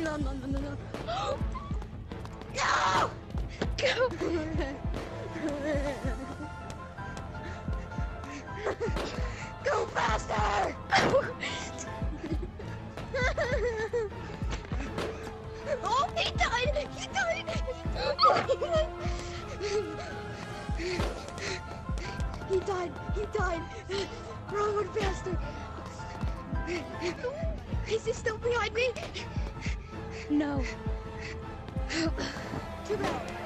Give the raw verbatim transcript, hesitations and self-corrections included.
no, no, no, no. No! Go! Go faster! Oh, he died! He died! He died! He died! Run faster! Is he still behind me? No. Too bad.